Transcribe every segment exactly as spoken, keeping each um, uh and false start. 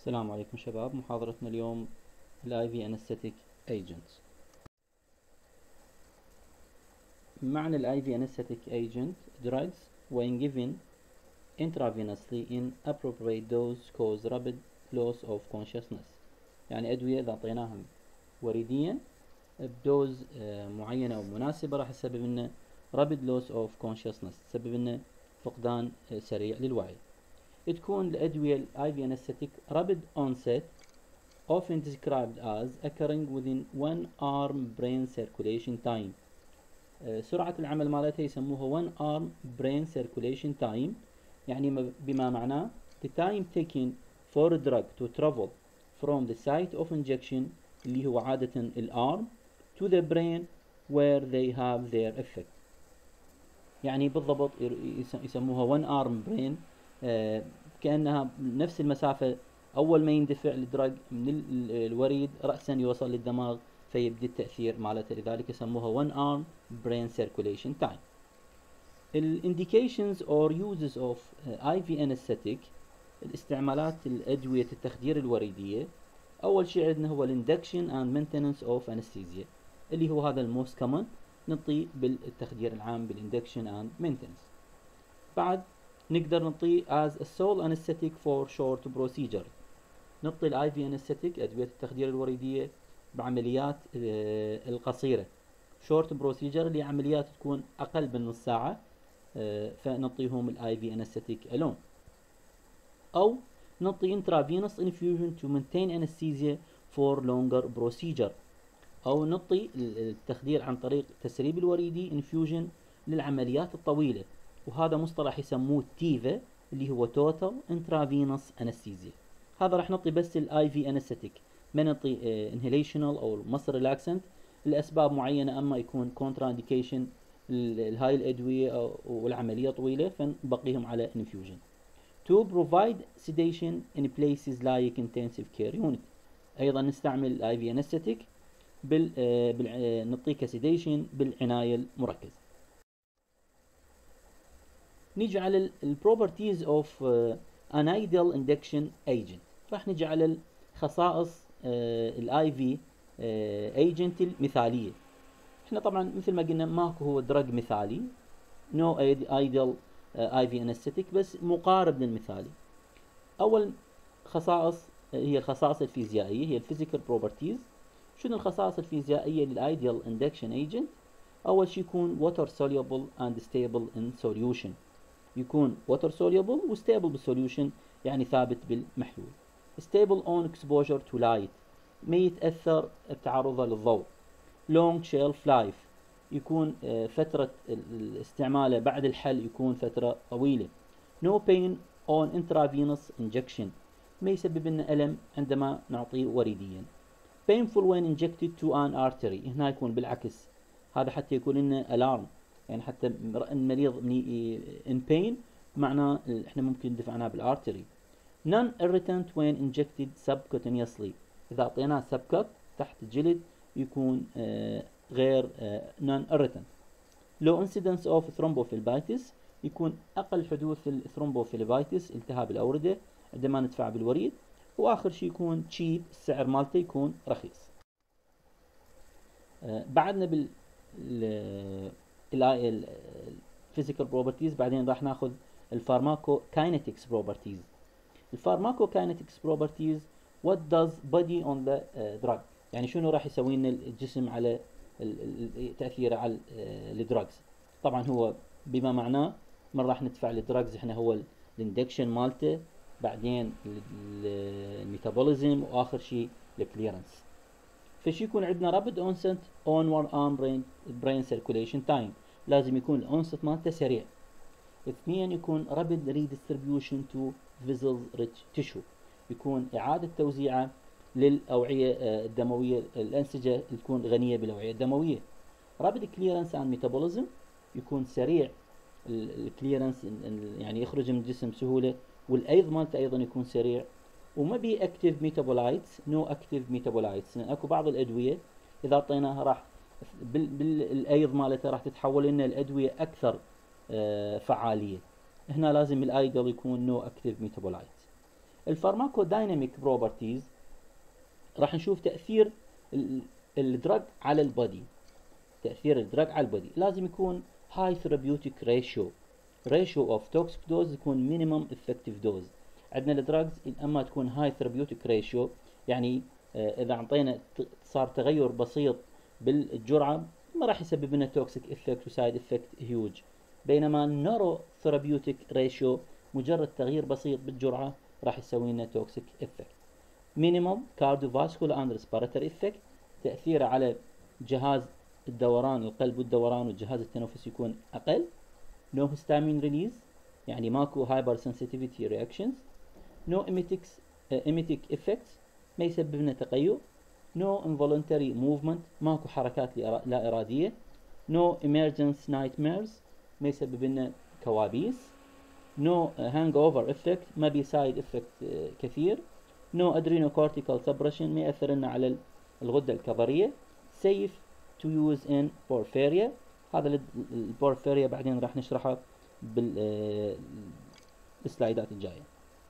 السلام عليكم شباب. محاضرتنا اليوم ال آي في Anesthetic Agents. معنى ال آي في Anesthetic Agent drugs when given intravenously in appropriate dose cause rapid loss of consciousness. يعني أدوية إذا أعطيناها وريديا بدوز معينة أو مناسبة راح تسبب لنا rapid loss of consciousness، تسبب لنا فقدان سريع للوعي. تكون الأدوية ال آي في Anesthetic rapid onset often described as occurring within one hour brain circulation time. uh, سرعة العمل مالتها يسموها one hour brain circulation time، يعني بما معناه the time taken for a drug to travel from the site of injection اللي هو عادة الarm to the brain where they have their effect. يعني بالضبط يسموها one hour brain، uh, كأنها نفس المسافة أول ما يندفع الدرج من الوريد رأسا يوصل للدماغ فيبدأ التأثير مالته، لذلك يسموها one arm brain circulation time. ال indications or uses of آي في anesthetic، الاستعمالات الأدوية التخدير الوريدية. أول شيء عندنا هو induction and maintenance of anesthesia اللي هو هذا الموست common، نعطيه بالتخدير العام بالinduction and maintenance. بعد نقدر نعطيه as a sole anesthetic for short procedure، نعطي الاي في انستيك ادويه التخدير الوريديه بعمليات القصيره شورت بروسيجر اللي عمليات تكون اقل من نص ساعه، فنعطيهم الاي في انستيك الون، او نعطي انترافينوس انفيوجن تو مينتين انستيزيا فور لونجر بروسيجر، او نعطي التخدير عن طريق تسريب الوريدي انفيوجن للعمليات الطويله، وهذا مصطلح يسموه تيفا اللي هو توتال انترافينوس انستيزيا. هذا راح نعطي بس الاي في انستيك، ما نعطي انهيليشنال او مصر ريلاكسنت لاسباب معينه، اما يكون كونترا انديكيشن هاي الادويه والعمليه طويله فنبقيهم على انفيوجن. to provide sedation in places like intensive care unit، ايضا نستعمل الاي في انستيك بال, بال... نعطيه كسيديشن بالعنايه المركزه. نيجي على البروبرتيز اوف an ideal induction agent، راح نجي على الخصائص الاي في ايجنت المثاليه. احنا طبعا مثل ما قلنا ماكو هو دراج مثالي، نو ايديال اي في انستيك، بس مقارب للمثالي. اول خصائص هي الخصائص الفيزيائيه، هي الفيزيكال بروبرتيز. شنو الخصائص الفيزيائيه للايديال اندكشن ايجنت؟ اول شيء يكون water soluble and stable in solution، يكون water soluble و stable بالسوليوشن يعني ثابت بالمحلول. stable on exposure to light، ما يتأثر بتعرضه للضوء. long shelf life، يكون فترة استعماله بعد الحل يكون فترة طويلة. no pain on intravenous injection، ما يسبب لنا ألم عندما نعطيه وريديا. painful when injected to an artery، هنا يكون بالعكس، هذا حتى يكون لنا alarm، يعني حتى المريض in pain معناه احنا ممكن ندفعناه بالارتري. non irritant when injected subcutaneously، اذا اعطيناه subcut تحت الجلد يكون آه غير آه non irritant. low incidence of thrombophlebitis، يكون اقل حدوث الثرومبوفليبايتس التهاب الاورده عندما ندفع بالوريد. واخر شيء يكون cheap، السعر مالته يكون رخيص. آه بعدنا بال الفيزيكال بروبرتيز، بعدين راح ناخذ الفارماكو كاينetics بروبرتيز. الفارماكو كاينetics بروبرتيز what does body on the uh, drug، يعني شنو راح يسوي لنا الجسم على تاثيره على الدراجز. طبعا هو بما معناه من راح ندفع الدراجز احنا هو الاندكشن مالته، بعدين الميتابوليزم، واخر شيء الكليرنس. فشي يكون عندنا رابد اونست اون وان ارم برين برين سيركوليشن تايم، لازم يكون الاونست مالته سريع. اثنين يكون رابد ريديستريبيوشن تو فيزلز ريتش تيشو، يكون اعاده توزيعه للاوعيه الدمويه، الانسجه اللي تكون غنيه بالاوعيه الدمويه. رابد كليرنس اند ميتابوليزم، يكون سريع الكليرنس يعني يخرج من الجسم بسهوله، والايض مالته ايضا يكون سريع. وما بي اكتيف ميتابولايتس، نو اكتيف ميتابولايتس، لان اكو بعض الادويه اذا اعطيناها راح بالايض مالتها راح تتحول لنا الادويه اكثر آه فعاليه. هنا لازم الايدل يكون نو اكتيف ميتابولايتس. الفارماكودايناميك بروبرتيز راح نشوف تأثير الدراج على البودي. تأثير الدراج على البودي لازم يكون high therapeutic ratio ratio of toxic dose يكون minimum effective dose. عندنا الدراجز اما تكون high therapeutic ratio يعني آه اذا اعطينا صار تغير بسيط بالجرعة ما راح يسبب لنا toxic effect وسايد effect huge، بينما narrow therapeutic ratio مجرد تغيير بسيط بالجرعة راح يسوي لنا toxic effect. minimum cardiovascular and respiratory effect تأثيره على جهاز الدوران القلب والدوران والجهاز التنفسي يكون أقل. no histamine release يعني ماكو hypersensitivity reactions. no emetics uh, emetic effects ما يسبب لنا تقيؤ. no involuntary movement ماكو حركات لا إرادية. no emergence nightmares ما يسبب لنا كوابيس. no hangover effect ما بي side effect uh, كثير. no adrenocortical suppression ما يأثر لنا على الغدة الكظرية. safe to use in porphyria هذا البورفيريا بعدين راح نشرحه بالسلايدات الجاية.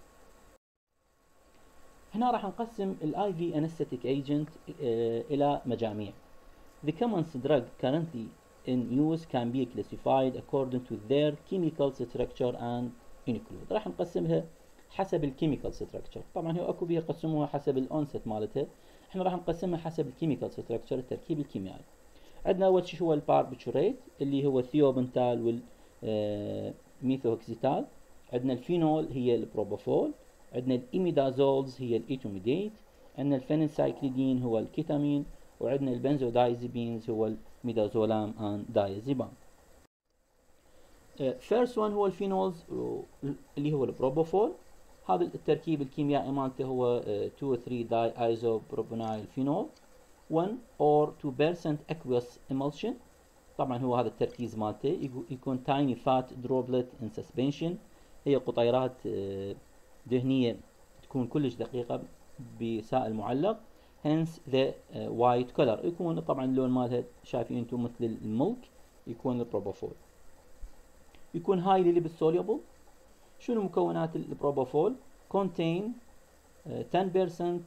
هنا راح نقسم الاي في anesthetic agent الى مجاميع. The common drug currently in use can be classified according to their chemical structure and include. راح نقسمها حسب الكيميكال ستراكشر. طبعا هو اكو بيه يقسموها حسب الاونست مالتها، احنا راح نقسمها حسب الكيميكال ستراكشر التركيب الكيميائي. عندنا اول شيء هو الباربيتوريت اللي هو الثيوبنتال والميثوهكسيتال. عندنا الفينول هي البروبوفول. عندنا الإيميدازولز هي الإيتوميديت. عندنا الفينيلسايكليدين هو الكيتامين. وعندنا البنزودايزيبينز هو الميدازولام اند دايازيبام. فيرست وان هو الفينولز اللي هو البروبوفول. هذا التركيب الكيميائي مالته هو two three داي ايزوبروبينايل فينول one or two percent aqueous emulsion. طبعا هو هذا التركيز مالته يكون tiny fat droplet in suspension. هي قطيرات دهنية تكون كلش دقيقة بسائل معلق. hence the white color يكون طبعا اللون مالها شايفين انتم مثل الملك. يكون البروبوفول يكون highly lipid soluble. شنو مكونات البروبوفول؟ contain ten percent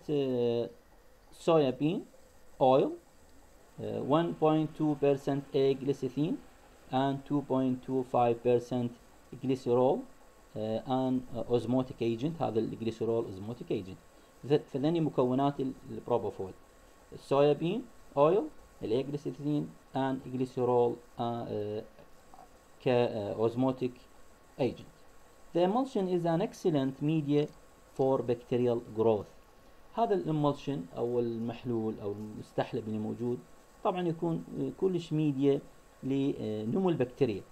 soya bean oil, uh, one point two percent A-glycine and two point two five percent glycerol uh, and uh, osmotic agent. هذا الجليسرول osmotic agent. فذني مكونات البروبوفول: الصويا بين oil, الأجليسرين and glycerol uh, uh, كosmotic agent. The emulsion is an excellent media for bacterial growth. هذا الامولشن او المحلول او المستحلب اللي موجود طبعا يكون كلش ميديا لنمو البكتيريا.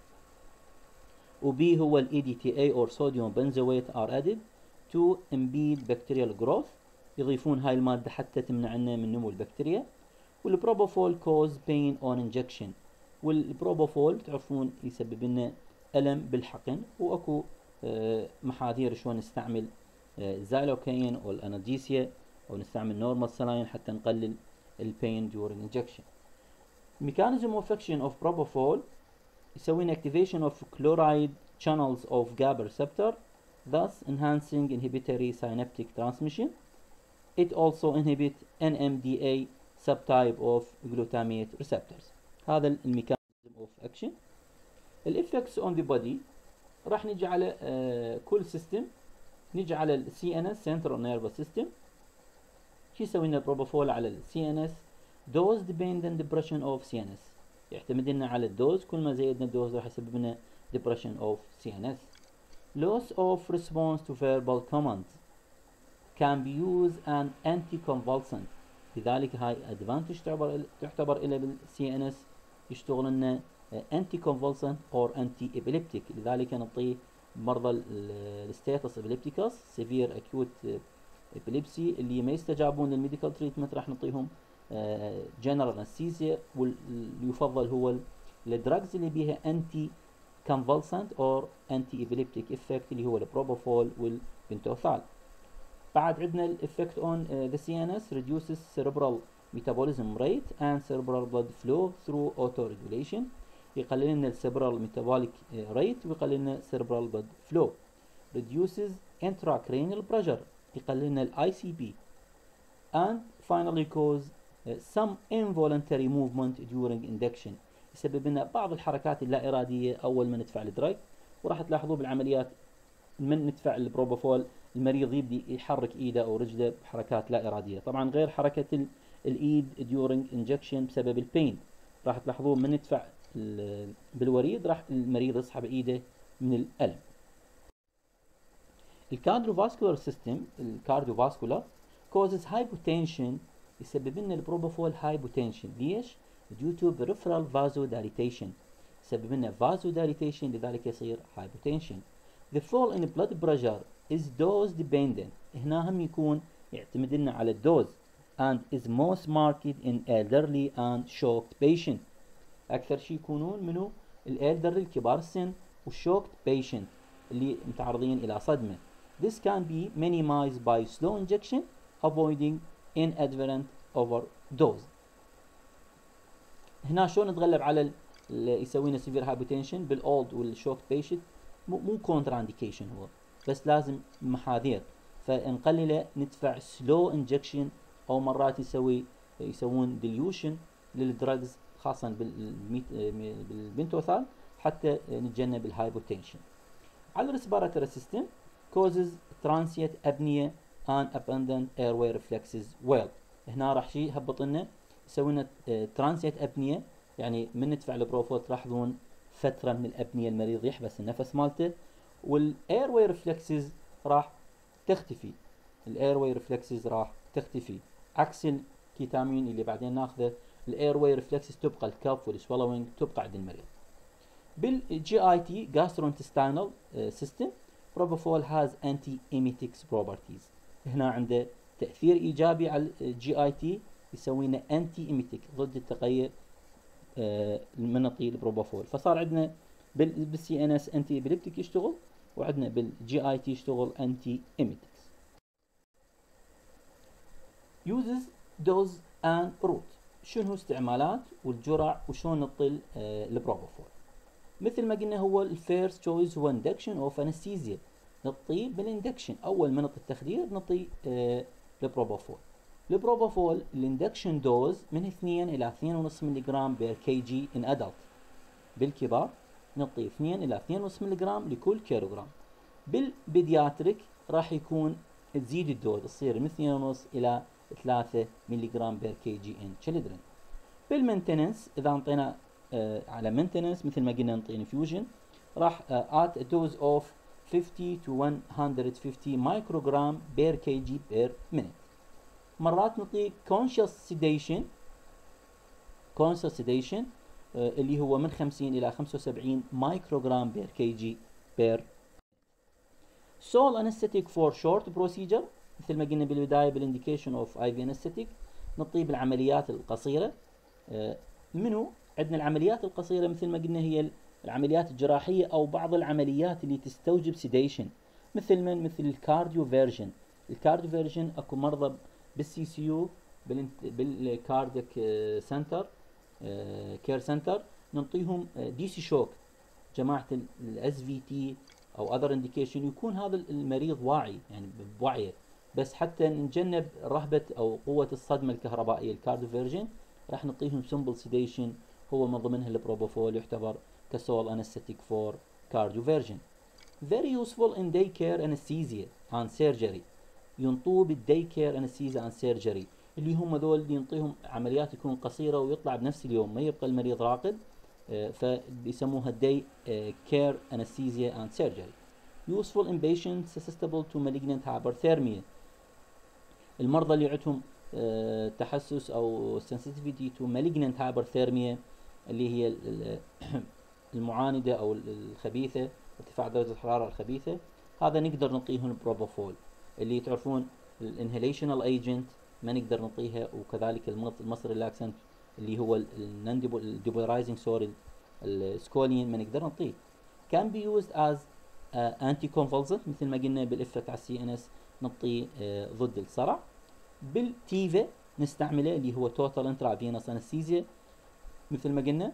وبي هو ال إي دي تي إيه or sodium benzoate are added to impede bacterial growth. يضيفون هاي المادة حتى تمنع لنا من نمو البكتيريا. والبروبوفول cause pain on injection. والبروبوفول تعرفون يسبب لنا ألم بالحقن. واكو محاذير شلون نستعمل الزايلوكين او الانالجيسيا او نستعمل نورمال سلاين حتى نقلل البين during injection. mechanism of action of propofol يسوي activation of chloride channels of GABA receptor, thus enhancing inhibitory synaptic transmission. It also inhibits N M D A subtype of glutamate receptors. هذا الميكانيزم of action. الeffects on the body راح نجي على uh, كل سيستم. نجي على ال سي إن إس Central Nervous System. شو يسوي لنا البروبوفول على ال سي إن إس؟ Dose dependent depression of سي إن إس. يعتمد لنا على الدوز، كل ما زيدنا الدوز راح يسبب لنا depression of سي إن إس. Loss of response to verbal commands can be used an anticonvulsant. لذلك هاي advantage تعتبر تعتبر إلى بالسي إن إس يشتغل لنا anticonvulsant or anti-epileptic. لذلك نعطيه مرضى الستاتس ابيليبتيكوس سيفير اكيوت ابيليبسي اللي ما يستجابون للميديكال تريتمنت راح نعطيهم جنرال انستيزيا. واللي يفضل هو الدراجز اللي بيها انتي كونفولسنت اور انتي ابيليبتيك افكت اللي هو البروبوفول والبنتوثال. بعد عندنا الافكت اون ذا سي ان اس reduces cerebral metabolism rate and cerebral blood flow through autoregulation. يقلل لنا السيربرال ميتابوليك ريت ويقلل لنا السيربرال بلد فلو. reduces intracranial pressure يقلل لنا الاي سي بي and finally cause uh, some involuntary movement during induction، يسبب لنا بعض الحركات اللا إرادية أول ما ندفع الدرج. وراح تلاحظوا بالعمليات من ندفع البروبوفول المريض يبدي يحرك ايده او رجله بحركات لا اراديه، طبعا غير حركه الايد during injection بسبب البين. راح تلاحظون من ندفع بالوريد راح المريض يسحب ايده من الالم. الكارديوفاسكولار سيستم الكارديوفاسكولار causes hypotension، يسبب لنا البروبوفول hypotension. ليش؟ due to peripheral vasodilation، يسبب لنا vasodilation لذلك يصير hypotension. The fall in blood pressure is dose dependent، هنا هم يكون يعتمد لنا على الدوز and is most marked in elderly and shocked patient. أكثر شيء يكونون منو الالدرلي الكبار السن والشوكت patient اللي متعرضين إلى صدمة. This can be minimized by slow injection avoiding inadvertent overdose. هنا شلون نتغلب على اللي يسوي لنا severe hypotension بالأولد والشوكت patient؟ مو كونترا انديكيشن هو، بس لازم محاذير، فنقلله ندفع سلو انجكشن او مرات يسوي يسوون ديليوشن للدراجز خاصه بالبنتوثال حتى نتجنب الهايبوتنشن. على الريسبيراتوري سيستم causes transient apnea and abundant airway reflexes well. هنا راح شيء يهبط لنا يسوي لنا transient apnea، يعني من ندفع البروفول تلاحظون فترة من الأبنية المريض يحبس النفس مالته، والايرواي ريفلكسز راح تختفي، الايرواي ريفلكسز راح تختفي عكس الكيتامين اللي بعدين ناخذه. الايرواي ريفلكسز تبقى الكف والسوالوينج تبقى عند المريض. بالجي اي تي gastrointestinal system propofol has anti-emetics properties، هنا عنده تأثير إيجابي على الجي اي تي، يسوي لنا انتي ايميتيك ضد التقيؤ من نعطي البروبوفول. فصار عندنا بالسي ان اس انتي ابيليبتيك يشتغل، وعندنا بالجي اي تي يشتغل انتي ايميتكس. يوزز دوز اند روت، شنو استعمالات والجرع وشلون نعطي البروبوفول. مثل ما قلنا هو الفيرست تشويس هو اندكشن اوف انستيزيا، نعطيه بالاندكشن اول ما نعطي التخدير نعطي البروبوفول. البروبوفول الاندكشن دوز من اثنين الى اثنين ونص ملي جرام بير كي جي ان ادلت، بالكبار نعطي اثنين الى اثنين ونص ملي جرام لكل كيلوغرام. بالبيدياتريك راح يكون تزيد الدوز تصير من اثنين ونص الى ثلاثة ملي جرام بير كي جي ان تشيلدرن. بالمينتننس اذا انطينا آه على مينتننس مثل ما قلنا نعطي انفيوجن راح ات دوز اوف خمسين to مئة وخمسين مايكروغرام بير كي جي بير مينيت. مرات نعطي conscious sedation conscious sedation آه اللي هو من خمسين الى خمسة وسبعين مايكروغرام بير كي جي بير. sole anesthetic for short procedure مثل ما قلنا بالبدايه بالانديكيشن اوف اي في انستيك نعطيه بالعمليات القصيره. آه منو عندنا العمليات القصيره مثل ما قلنا هي العمليات الجراحيه او بعض العمليات اللي تستوجب سيديشن، مثل من مثل الكارديو فيرجن. الكارديو فيرجن اكو مرضى بالسي سي يو بالكارديك سنتر كير سنتر نعطيهم دي سي شوك. جماعه الاس في تي او اذر انديكيشن يكون هذا المريض واعي يعني بوعيه، بس حتى نتجنب رهبه او قوه الصدمه الكهربائيه الكارديو فيرجن راح نعطيهم سمبل سيديشن هو من ضمنها البروبوفول يعتبر كسول انستيك فور كارديو فيرجن. very useful in day care anesthesia and surgery، ينطوه بالداي كير انستيزيا اند سيرجري اللي هم ذول اللي ينطيهم عمليات تكون قصيره ويطلع بنفس اليوم ما يبقى المريض راقد، فبيسموها داي كير انستيزيا اند سيرجري. useful in patients susceptible to malignant hyperthermia، المرضى اللي عندهم تحسس او sensitivity to malignant hyperthermia اللي هي المعانده او الخبيثه ارتفاع درجه الحراره الخبيثه، هذا نقدر نعطيهم البروبوفول. اللي تعرفون الانهيليشنال ايجنت ما نقدر نعطيها، وكذلك المصري لاكسنت اللي هو الديبولارايزنج سوري السكولين ما نقدر نعطيه. كان بي يوزد از انتي كونفولسنت مثل ما قلنا بالافكت على السي ان اس نعطيه uh, ضد الصرع. بالتيفا نستعمله اللي هو توتال انترا فينوس انستيزيا مثل ما قلنا.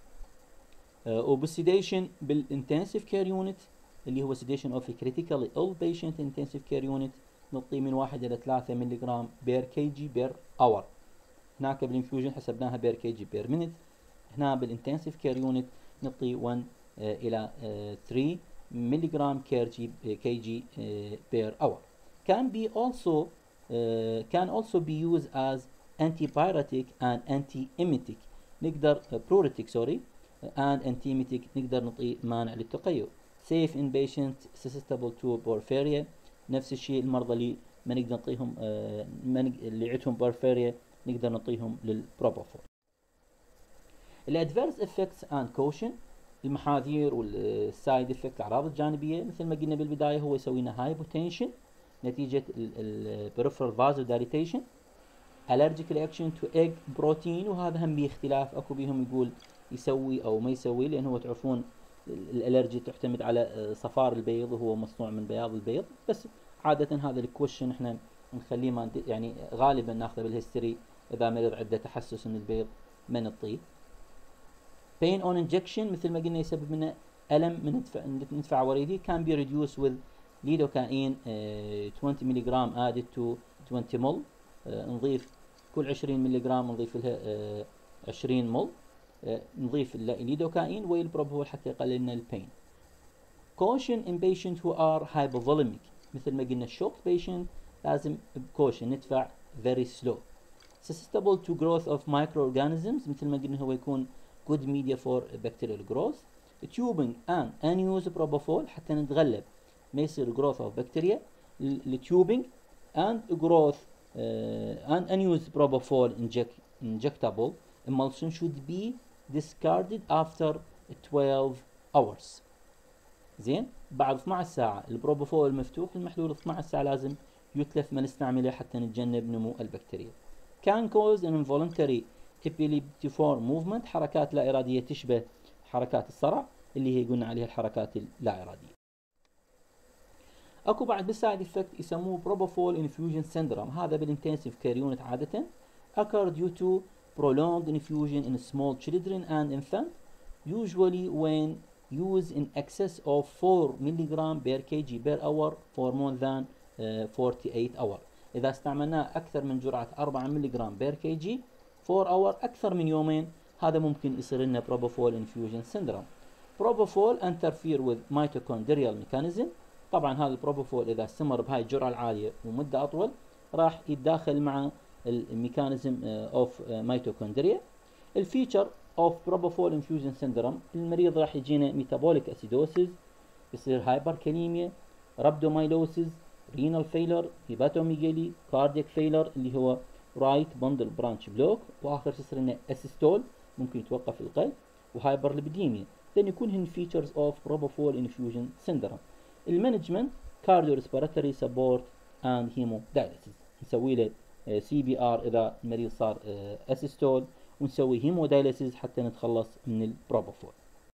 uh, وبالسيديشن بالانتنسيف كير يونت اللي هو sedation of a critically ill patient intensive care unit نعطيه من واحد إلى ثلاثة ملي جرام بير كي جي بير اور. هناك بالانفيوجن حسبناها بير كي جي بير مينت. هنا بالانتنسيف كير يونت نعطي واحد إلى ثلاثة ملي جرام كي جي بير اور. Can be also uh, can also be used as antipyretic and antiemetic. نقدر بروتيك سوري and antiemetic نقدر نعطيه مانع للتقيؤ. safe in patient susceptible to porphyria. نفس الشيء المرضى اللي ما نقدر نعطيهم آه ما نق... اللي عندهم porphyria نقدر نعطيهم للبروبوفول. الادفيرس افكتس اند كوشن، المحاذير والسايد افكت الاعراض الجانبيه مثل ما قلنا بالبدايه هو يسوي لنا هايبوتنشن نتيجه البريفرال فازو دايليتيشن. allergic reaction to egg بروتين، وهذا هم باختلاف، اكو بيهم يقول يسوي او ما يسوي، لان هو تعرفون الالرجي تعتمد على صفار البيض وهو مصنوع من بياض البيض، بس عاده هذا الكويشن احنا نخليه ما يعني غالبا ناخذه بالهيستوري اذا مريض عنده تحسس من البيض ما نعطيه. pain on injection مثل ما قلنا يسبب لنا الم من ندفع ندفع وريدي. can be reduced with lidocaine uh, twenty milligram added to twenty ml. uh, نضيف كل عشرين ملي جرام نضيف لها uh, عشرين مل. uh, نضيف الليدوكاين والبروبوفول حتى يقلل لنا البين. caution in patients who are hypovolemic مثل ما قلنا الشوك patient لازم بكوشن ندفع very slow. susceptible to growth of microorganisms مثل ما قلنا هو يكون good media for bacterial growth. tubing and unused propofol حتى نتغلب ما يصير growth of bacteria. tubing and growth uh, and unused propofol inject, injectable emulsion should be discarded after twelve hours. زين، بعد اثنعش ساعة البروبوفول المفتوح المحلول اثنعش ساعة لازم يتلف ما نستعمله حتى نتجنب نمو البكتيريا. can cause an involuntary epileptiform movement، حركات لا إرادية تشبه حركات الصرع اللي هي قلنا عليها الحركات اللا إرادية. اكو بعد بالسايد افكت يسموه propofol infusion syndrome، هذا بالانتنسيف كير يونت عادة occur due to prolonged infusion in small children and infant usually when used in excess of four milligram per kg per hour for more than uh, forty-eight hours. إذا استعملناه أكثر من جرعة أربعة ملغ بير كي جي four اور أكثر من يومين هذا ممكن يصير لنا propofol infusion syndrome. propofol interfere with mitochondrial mechanism. طبعا هذا البروبوفول إذا استمر بهاي الجرعة العالية ومدة أطول راح يتداخل مع الميكانيزم اوف ميتوكوندريا. الفيتشر اوف propofol infusion syndrome المريض راح يجينا ميتابوليك اسيدوسيس، يصير هايبركاليميا، رابدومايلوسيس، رينال فيلر، هيباتوميجالي، كاردياك فيلر اللي هو رايت بندل برانش بلوك، واخر شيء يصير لنا اسيستول ممكن يتوقف القلب، وهايبر ليبيديميا. لان يكون هن فيتشرز اوف propofol infusion syndrome. المانجمنت كارديو ريسبيراتوري سبورت اند هيمو دايليسيس، نسوي له سي بي ار اذا المريض صار اسيستول، ونسوي هيمو دايليسيس حتى نتخلص من البروبوفول.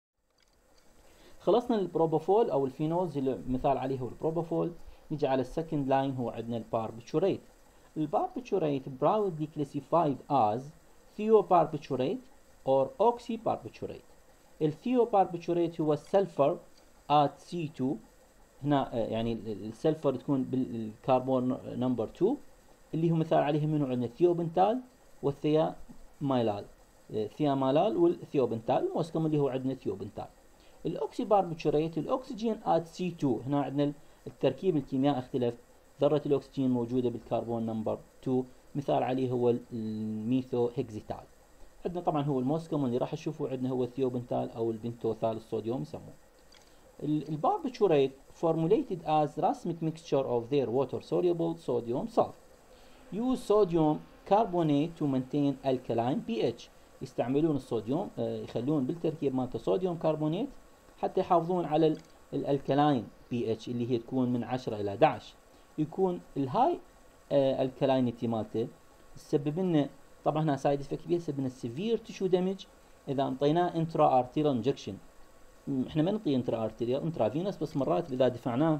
خلصنا البروبوفول او الفينولز اللي مثال عليه هو البروبوفول. نيجي على السكند لاين هو عندنا الباربيتوريت. الباربيتوريت broadly classified as thioparbiturates or oxybarbiturates. الثيوباربيتوريت هو السلفر at سي تو، هنا يعني السلفر تكون بالكربون نمبر two اللي هو مثال عليه منه عندنا ثيوبنتال والثيامايلال، ثيامالال والثيوبنتال، الموسكم اللي هو عندنا ثيوبنتال. الاوكسي باربيتوريت الاكسجين ات سي تو، هنا عندنا التركيب الكيميائي اختلف، ذرة الاكسجين موجودة بالكربون نمبر two، مثال عليه هو الميثو هيكزيتال. عندنا طبعا هو الموسكم اللي راح نشوفه عندنا هو الثيوبنتال او البنتوثال الصوديوم يسموه. الباربيتوريت formulated as racemic mixture of their water soluble sodium salt. use sodium carbonate to maintain alkaline pH. يستعملون الصوديوم يخلون بالتركيب مالته صوديوم كربونات حتى يحافظون على الالكلاين بي اتش اللي هي تكون من عشرة الى احد عشر. يكون الهاي الكلاينتي مالته تسبب لنا طبعا هنا سايد افكت بيسبب لنا سيفير تشو دامج اذا انطيناه انترا ارتيريال انجكشن. احنا ما نعطيه انترا ارتيريال انترا فينس، بس مرات اذا دفعناه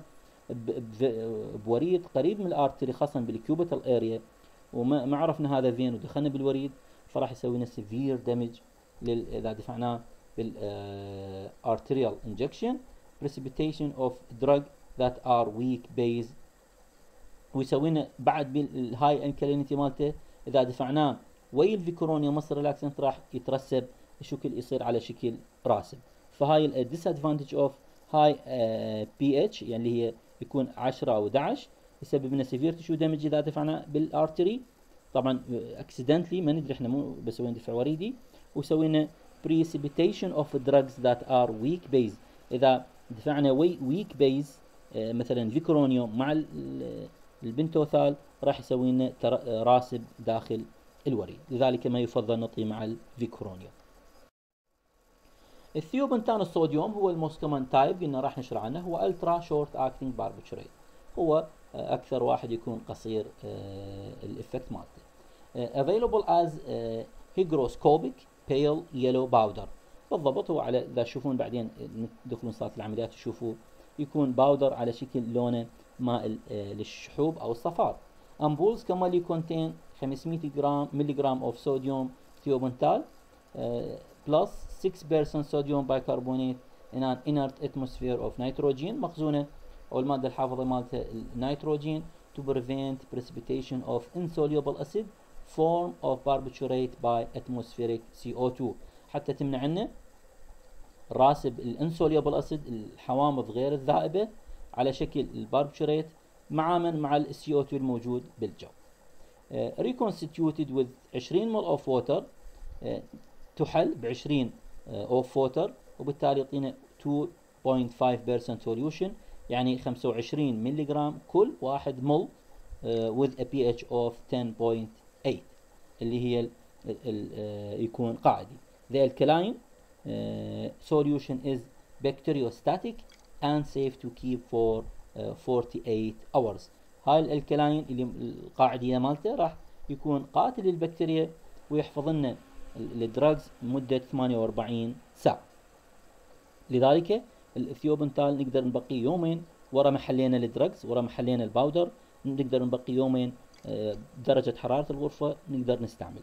بوريد قريب من الارتري خاصه بالكيوبيتال اريا وما ما عرفنا هذا فين ودخلنا بالوريد فراح يسوي لنا سيفير دامج اذا دفعناه بالارتريال انجكشن. precipitation of drug that are weak base ويسوي لنا بعد بالهاي الكالينيتي مالته اذا دفعناه ويا الفيكورونيا مصر ريلاكسنت راح يترسب شكل يصير على شكل راسب. فهاي الديسادفانتج اوف هاي بي اتش يعني اللي هي يكون عشرة او احد عشر يسبب لنا سيفير تشو دامج اذا دفعنا بالارتري. طبعا اكسيدنتلي ما ندري احنا مو بسوي دفع وريدي. ويسوي لنا precipitation of drugs that are weak base. اذا دفعنا ويك بيز مثلا فيكرونيوم مع البنتوثال راح يسوي لنا راسب داخل الوريد، لذلك ما يفضل نعطيه مع الفيكرونيوم. الثيوبنتان الصوديوم هو الموست كومن تايب قلنا راح نشرح عنه، هو الترا شورت اكتنج باربيتوريت، هو اكثر واحد يكون قصير الافكت مالته. available as hygroscopic pale yellow powder. بالضبط هو على اذا تشوفون بعدين تدخلون صاله العمليات تشوفوا يكون باودر على شكل لونه مائل للشحوب او الصفار. امبولز كمالي كونتين خمسمئة جرام ملي جرام اوف صوديوم ثيوبنتال بلس ستة بالمئة صوديوم بايكربونات in an inert atmosphere of nitrogen، مخزونه او الماده الحافظه مالته النيتروجين to prevent precipitation of insoluble acid form of barbiturate by atmospheric سي أو تو، حتى تمنع عنا راسب الانسوليبل اسيد الحوامض غير الذائبه على شكل الباربيتوريت مع من مع السي أو تو الموجود بالجو. reconstituted with عشرين مل اوف ووتر، تحل ب عشرين اوف ووتر وبالتالي يعطينا اثنين فاصلة خمسة بالمئة solution يعني خمسة وعشرين ملي جرام كل واحد مل with a pH of عشرة فاصلة ثمانية اللي هي ال ال يكون قاعدي. The alkaline uh, solution is bacteriostatic and safe to keep for uh, forty-eight hours. هاي الالكلاين اللي القاعدية مالته راح يكون قاتل للبكتيريا ويحفظ لنا الدراجز مدة ثمانية وأربعين ساعة. لذلك الثيوبنتال نقدر نبقي يومين ورا ما حلينا الدراجز، ورا ما حلينا الباودر نقدر نبقي يومين درجة حرارة الغرفة نقدر نستعمل.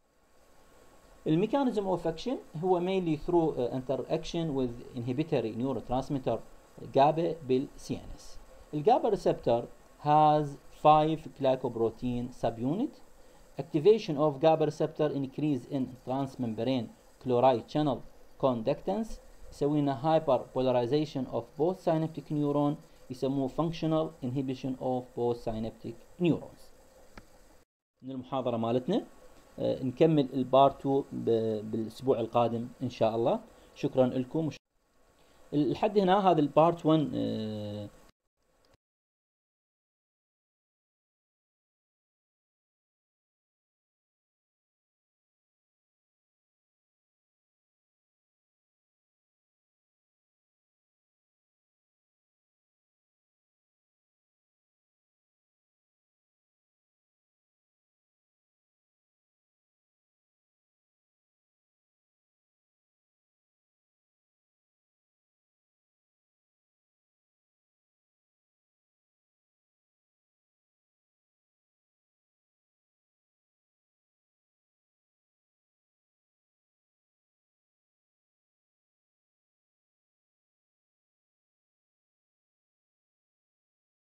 الميكانيزم اوف اكشن هو mainly through uh, interaction with inhibitory neurotransmitter GABA بالسي ان اس. الجابا receptor has five glycoprotein subunit. Activation of GABA receptor increase in transmembrane chloride channel conductance يسوي لنا hyperpolarization of both synaptic neuron يسموه functional inhibition of both synaptic neurons. من المحاضرة مالتنا آه نكمل البارت اثنين بالاسبوع القادم ان شاء الله. شكرا لكم. لحد هنا هذا البارت واحد آه